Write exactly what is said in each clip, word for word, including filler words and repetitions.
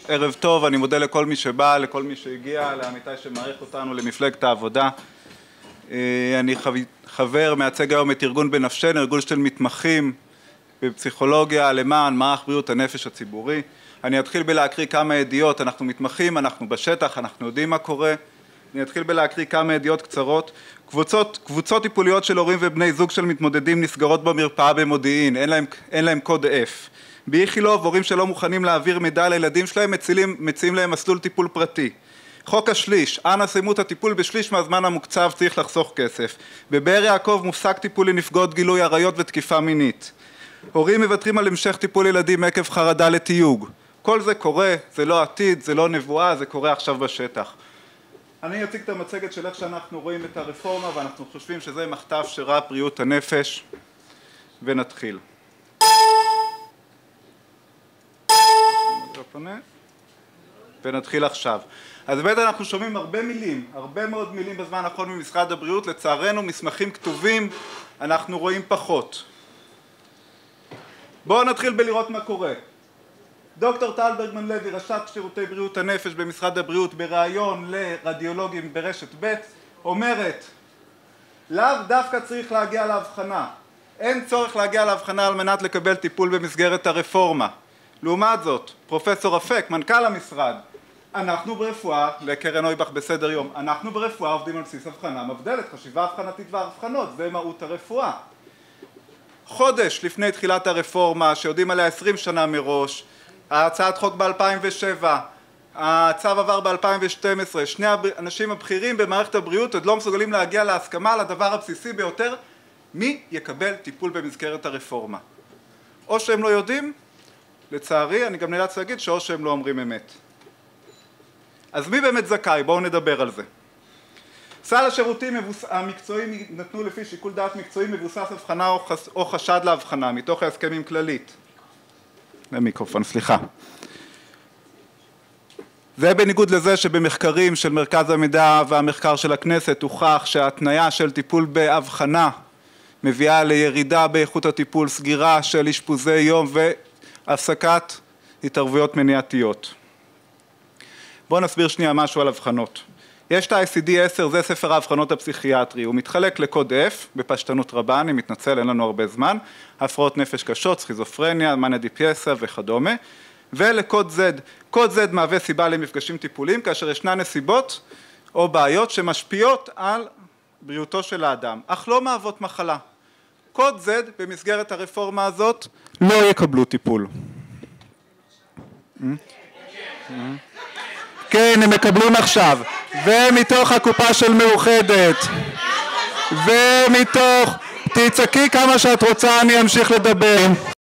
ערב טוב, אני מודה לכל מי שבא, לכל מי שהגיע, לעמיתי שמעריך אותנו, למפלגת העבודה. אני חבר, מייצג היום את ארגון בנפשנו, ארגון של מתמחים בפסיכולוגיה למען מערך בריאות הנפש הציבורי. אני אתחיל בלהקריא כמה ידיעות, אנחנו מתמחים, אנחנו בשטח, אנחנו יודעים מה קורה. אני אתחיל בלהקריא כמה ידיעות קצרות. קבוצות, קבוצות טיפוליות של הורים ובני זוג של מתמודדים נסגרות במרפאה במודיעין, אין להם, אין להם קוד F. באיכילוב, הורים שלא מוכנים להעביר מידע לילדים שלהם, מצילים, מציעים להם מסלול טיפול פרטי. חוק השליש, אנא סיימו את הטיפול בשליש מהזמן המוקצב, צריך לחסוך כסף. בבאר יעקב מופסק טיפול לנפגעות גילוי עריות ותקיפה מינית. הורים מוותרים על המשך טיפול ילדים עקב חרדה לתיוג. כל זה קורה, זה לא עתיד, זה לא נבואה, זה קורה עכשיו בשטח. אני אציג את המצגת של איך שאנחנו רואים את הרפורמה, ואנחנו חושבים שזה מחטף שרע בריאות הנפש, ונתחיל. ונתחיל עכשיו. אז באמת אנחנו שומעים הרבה מילים, הרבה מאוד מילים בזמן האחרון ממשרד הבריאות, לצערנו מסמכים כתובים אנחנו רואים פחות. בואו נתחיל בלראות מה קורה. דוקטור טל ברגמן לוי, ראשת שירותי בריאות הנפש במשרד הבריאות, בראיון לרדיולוגים ברשת ב', אומרת, לאו דווקא צריך להגיע להבחנה, אין צורך להגיע להבחנה על מנת לקבל טיפול במסגרת הרפורמה. לעומת זאת, פרופסור אפק, מנכ"ל המשרד, אנחנו ברפואה, לקרן אויבך בסדר יום, אנחנו ברפואה עובדים על בסיס הבחנה מבדלת, חשיבה הבחנתית והבחנות, זה מהות הרפואה. חודש לפני תחילת הרפורמה, שיודעים עליה עשרים שנה מראש, ההצעת חוק ב-אלפיים ושבע, הצו עבר ב-אלפיים ושתים עשרה, שני האנשים הבכירים במערכת הבריאות עוד לא מסוגלים להגיע להסכמה על הדבר הבסיסי ביותר, מי יקבל טיפול במסגרת הרפורמה. או שהם לא יודעים, לצערי, אני גם נאלץ להגיד שאו שהם לא אומרים אמת. אז מי באמת זכאי? בואו נדבר על זה. סל השירותים המקצועיים נתנו לפי שיקול דעת מקצועי מבוסס הבחנה או חשד להבחנה, מתוך ההסכמים כללית. למיקרופון, סליחה. זה בניגוד לזה שבמחקרים של מרכז המידע והמחקר של הכנסת הוכח שההתניה של טיפול בהבחנה מביאה לירידה באיכות הטיפול, סגירה של אשפוזי יום והפסקת התערבויות מניעתיות. בואו נסביר שנייה משהו על הבחנות. יש את ה-איי סי די עשר, זה ספר ההבחנות הפסיכיאטרי, הוא מתחלק לקוד F, בפשטנות רבה, אני מתנצל, אין לנו הרבה זמן, הפרעות נפש קשות, סכיזופרניה, מניה דיפרסיה וכדומה, ולקוד Z. קוד Z מהווה סיבה למפגשים טיפוליים, כאשר ישנן נסיבות או בעיות שמשפיעות על בריאותו של האדם, אך לא מהוות מחלה. קוד Z במסגרת הרפורמה הזאת לא יקבלו טיפול. כן, הם מקבלים עכשיו, ומתוך הקופה של מאוחדת, ומתוך, תצעקי כמה שאת רוצה, אני אמשיך לדבר.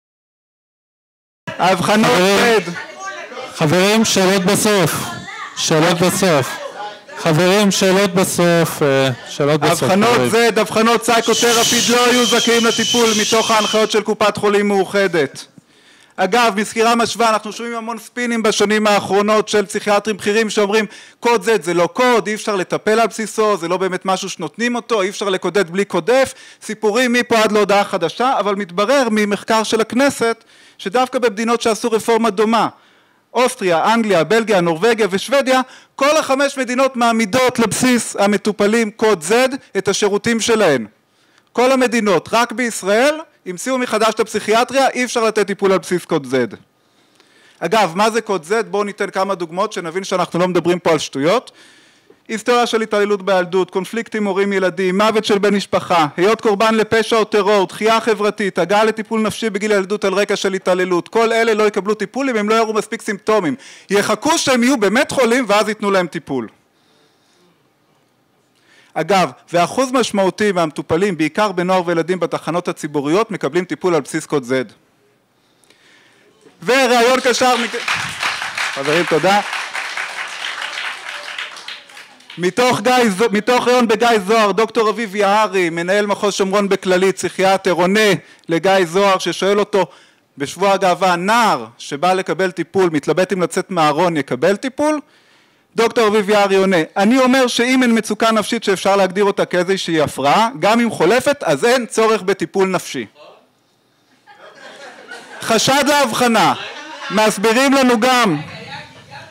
ההבחנות Z. חברים, שאלות בסוף, שאלות בסוף. חברים, שאלות בסוף, שאלות בסוף. הבחנות Z, הבחנות סייקותרפיד לא היו זכאים לטיפול מתוך ההנחיות של קופת חולים מאוחדת. אגב, מסקירה משווה, אנחנו שומעים המון ספינים בשנים האחרונות של פסיכיאטרים בכירים שאומרים קוד Z זה לא קוד, אי אפשר לטפל על בסיסו, זה לא באמת משהו שנותנים אותו, אי אפשר לקודד בלי קוד F, סיפורים מפה עד להודעה חדשה, אבל מתברר ממחקר של הכנסת שדווקא במדינות שעשו רפורמה דומה, אוסטריה, אנגליה, בלגיה, נורווגיה ושוודיה, כל החמש מדינות מעמידות לבסיס המטופלים קוד Z את השירותים שלהן. כל המדינות, רק בישראל, המציאו מחדש את הפסיכיאטריה, אי אפשר לתת טיפול על בסיס קוד Z. אגב, מה זה קוד Z? בואו ניתן כמה דוגמאות שנבין שאנחנו לא מדברים פה על שטויות. היסטוריה של התעללות בילדות, קונפליקט עם הורים ילדים, מוות של בן משפחה, היות קורבן לפשע או טרור, דחייה חברתית, הגעה לטיפול נפשי בגיל ילדות על רקע של התעללות, כל אלה לא יקבלו טיפול אם הם לא יראו מספיק סימפטומים. יחכו שהם יהיו באמת חולים ואז ייתנו להם טיפול. אגב, ואחוז משמעותי מהמטופלים, בעיקר בנוער וילדים בתחנות הציבוריות, מקבלים טיפול על בסיס קוד Z. ורעיון קשר... חברים, תודה. מתוך, גיא, מתוך רעיון בגיא זוהר, דוקטור אביב יערי, מנהל מחוז שומרון בכללית, פסיכיאטר, עונה לגיא זוהר, ששואל אותו, בשבוע הגאווה, נער שבא לקבל טיפול, מתלבט אם לצאת מהארון, יקבל טיפול? דוקטור אביב יערי עונה, אני אומר שאם אין מצוקה נפשית שאפשר להגדיר אותה כאיזושהי הפרעה, גם אם חולפת, אז אין צורך בטיפול נפשי. חשד להבחנה, מסבירים לנו גם.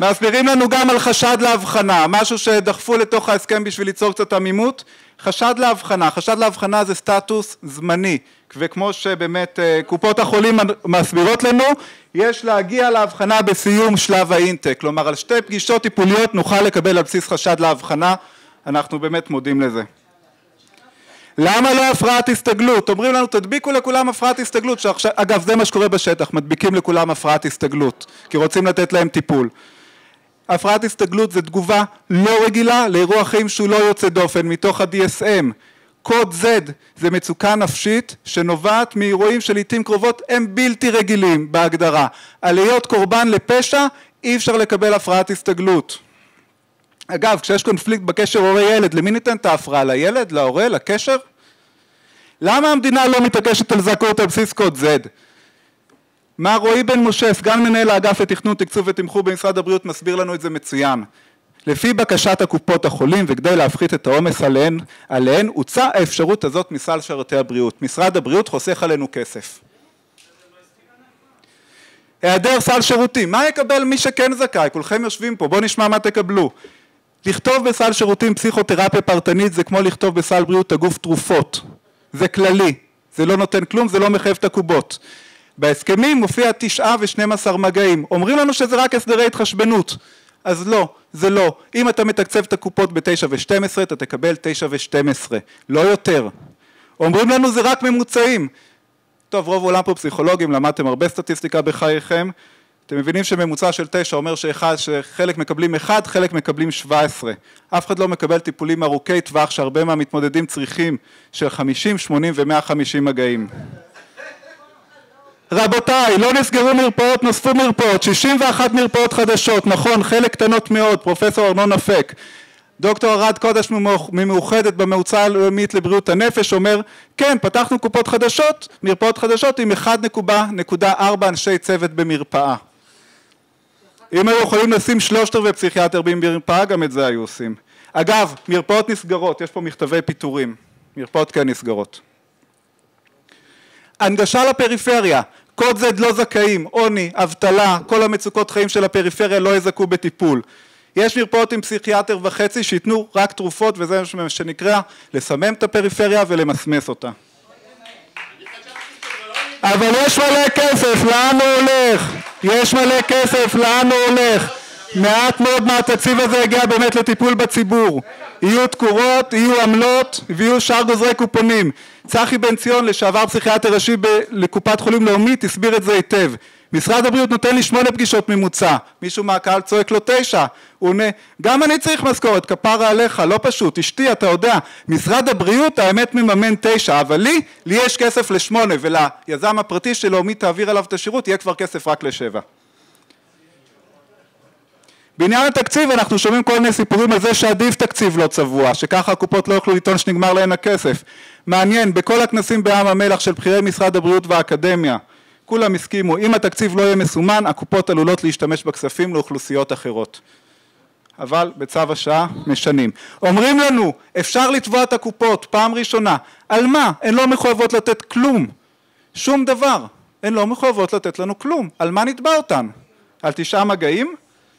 מסבירים לנו גם על חשד להבחנה, משהו שדחפו לתוך ההסכם בשביל ליצור קצת עמימות. חשד להבחנה, חשד להבחנה זה סטטוס זמני, וכמו שבאמת קופות החולים מסבירות לנו, יש להגיע להבחנה בסיום שלב האינטק, כלומר על שתי פגישות טיפוליות נוכל לקבל על בסיס חשד להבחנה, אנחנו באמת מודים לזה. למה לא הפרעת הסתגלות? אומרים לנו תדביקו לכולם הפרעת הסתגלות, שעכשיו, אגב זה מה שקורה בשטח, מדביקים לכולם הפרעת הסתגלות, כי רוצים לתת להם טיפול. הפרעת הסתגלות זה תגובה לא רגילה לאירוע חיים שהוא לא יוצא דופן מתוך ה-די אס אם. קוד Z זה מצוקה נפשית שנובעת מאירועים שלעיתים קרובות הם בלתי רגילים בהגדרה. על להיות קורבן לפשע אי אפשר לקבל הפרעת הסתגלות. אגב, כשיש קונפליקט בקשר הורה-ילד, למי ניתן את ההפרעה? לילד? להורה? לקשר? למה המדינה לא מתעקשת על זכאות על בסיס קוד Z? מר רועי בן משה, סגן מנהל האגף לתכנון, תקצוב ותמחור במשרד הבריאות, מסביר לנו את זה מצוין. לפי בקשת הקופות החולים וכדי להפחית את העומס עליהן, עליהן הוצאה האפשרות הזאת מסל שירותי הבריאות. משרד הבריאות חוסך עלינו כסף. היעדר סל שירותים, מה יקבל מי שכן זכאי? כולכם יושבים פה, בואו נשמע מה תקבלו. לכתוב בסל שירותים פסיכותרפיה פרטנית זה כמו לכתוב בסל בריאות הגוף תרופות. זה כללי, זה לא נותן כלום, זה לא מחייב את הקופות. בהסכמים מופיע תשעה ושנים עשר מגעים, אומרים לנו שזה רק הסדרי התחשבנות, אז לא, זה לא. אם אתה מתקצב את הקופות ב-תשע ושתים עשרה, אתה תקבל תשע ושתים עשרה, לא יותר. אומרים לנו זה רק ממוצעים. טוב, רוב עולם פה פסיכולוגים, למדתם הרבה סטטיסטיקה בחייכם, אתם מבינים שממוצע של תשע אומר שאחד, שחלק מקבלים אחד, חלק מקבלים שבע עשרה. אף אחד לא מקבל טיפולים ארוכי טווח שהרבה מהמתמודדים צריכים של חמישים, שמונים ו-מאה וחמישים מגעים. רבותיי, לא נסגרו מרפאות, נוספו מרפאות, שישים ואחת מרפאות חדשות, נכון, חלק קטנות מאוד, פרופסור ארנון אפק. דוקטור ארד קודש ממאוחדת במועצה הלאומית לבריאות הנפש אומר, כן, פתחנו קופות חדשות, מרפאות חדשות עם אחד נקודה ארבע אנשי צוות במרפאה. אם היו יכולים לשים שלושת רבעי פסיכיאטר במרפאה, גם את זה היו עושים. אגב, מרפאות נסגרות, יש פה מכתבי פיטורים, מרפאות כן נסגרות. הנגשה לפריפריה, קוד Z לא זכאים, עוני, אבטלה, כל המצוקות חיים של הפריפריה לא יזכו בטיפול. יש מרפאות עם פסיכיאטר וחצי שיתנו רק תרופות, וזה מה שנקרא לסמם את הפריפריה ולמסמס אותה. אבל יש מלא כסף, לאן הוא הולך? יש מלא כסף, לאן הוא הולך? מעט מאוד מהתקציב הזה הגיע באמת לטיפול בציבור. יהיו תקורות, יהיו עמלות ויהיו שאר גוזרי קופונים. צחי בן ציון, לשעבר פסיכיאטר ראשי לקופת חולים לאומית, הסביר את זה היטב. משרד הבריאות נותן לי שמונה פגישות ממוצע, מישהו מהקהל צועק לו תשע, הוא עונה, גם אני צריך משכורת, כפרה עליך, לא פשוט, אשתי, אתה יודע, משרד הבריאות האמת מממן תשע, אבל לי, לי יש כסף לשמונה, וליזם הפרטי שלו, מי תעביר עליו את השירות, יהיה כבר כסף רק לשבע. בעניין התקציב אנחנו שומעים כל מיני סיפורים על זה שעדיף תקציב לא צבוע, שככה הקופות לא יוכלו לטעון שנגמר להן הכסף. מעניין, בכל הכנסים בעם המלח של בכירי משרד הבריאות והאקדמיה, כולם הסכימו, אם התקציב לא יהיה מסומן, הקופות עלולות להשתמש בכספים לאוכלוסיות אחרות. אבל בצו השעה משנים. אומרים לנו, אפשר לתבוע את הקופות פעם ראשונה. על מה? הן לא מחויבות לתת כלום. שום דבר. הן לא מחויבות לתת לנו כלום. על מה נתבע אותן? על תשעה מגעים?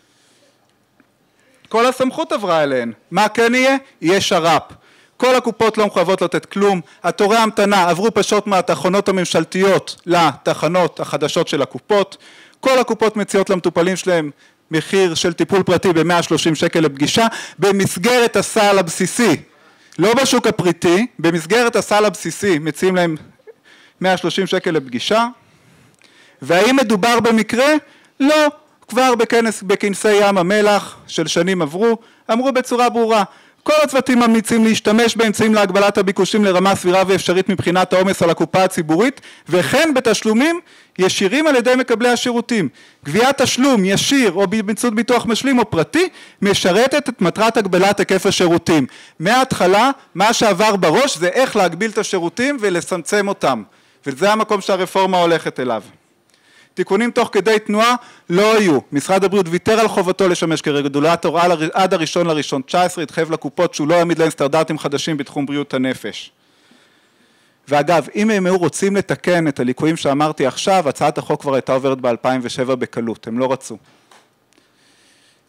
כל הסמכות עברה אליהן. מה כן יהיה? יהיה שר"פ. כל הקופות לא מחויבות לתת כלום, התורי המתנה עברו פשוט מהתחנות הממשלתיות לתחנות החדשות של הקופות, כל הקופות מציעות למטופלים שלהם מחיר של טיפול פרטי ב-מאה ושלושים שקל לפגישה, במסגרת הסל הבסיסי, לא בשוק הפריטי, במסגרת הסל הבסיסי מציעים להם מאה ושלושים שקל לפגישה, והאם מדובר במקרה? לא, כבר בכנס, בכנסי ים המלח של שנים עברו, אמרו בצורה ברורה, כל הצוותים ממליצים להשתמש באמצעים להגבלת הביקושים לרמה סבירה ואפשרית מבחינת העומס על הקופה הציבורית, וכן בתשלומים ישירים על ידי מקבלי השירותים. גביית תשלום ישיר או באמצעות ביטוח משלים או פרטי, משרתת את מטרת הגבלת היקף השירותים. מההתחלה, מה שעבר בראש זה איך להגביל את השירותים ולצמצם אותם. וזה המקום שהרפורמה הולכת אליו. תיקונים תוך כדי תנועה לא היו. משרד הבריאות ויתר על חובתו לשמש כרגולטור עד הראשון לראשון תשע עשרה, התחייב לקופות שהוא לא יעמיד להם סטנדרטים חדשים בתחום בריאות הנפש. ואגב, אם הם היו רוצים לתקן את הליקויים שאמרתי עכשיו, הצעת החוק כבר הייתה עוברת ב-אלפיים ושבע בקלות, הם לא רצו.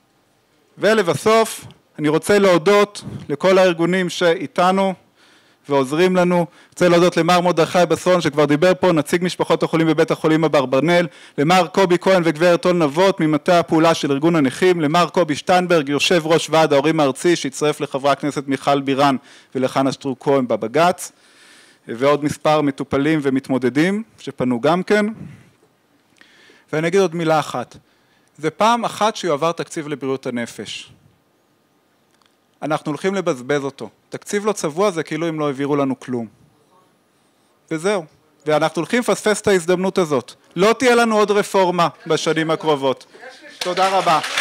ולבסוף, אני רוצה להודות לכל הארגונים שאיתנו ועוזרים לנו. רוצה להודות למר מרדכי בסון שכבר דיבר פה, נציג משפחות החולים בבית החולים אברבנאל, למר קובי כהן וגברת טול נבות ממטה הפעולה של ארגון הנכים, למר קובי שטיינברג יושב ראש ועד ההורים הארצי שהצטרף לחברי הכנסת מיכל בירן ולחנה שטרוק כהן בבג"ץ, ועוד מספר מטופלים ומתמודדים שפנו גם כן. ואני אגיד עוד מילה אחת, זה פעם אחת שיועבר תקציב לבריאות הנפש. אנחנו הולכים לבזבז אותו. תקציב לא צבוע זה כאילו אם לא העבירו לנו כלום. וזהו. ואנחנו הולכים לפספס את ההזדמנות הזאת. לא תהיה לנו עוד רפורמה בשנים הקרובות. תודה רבה.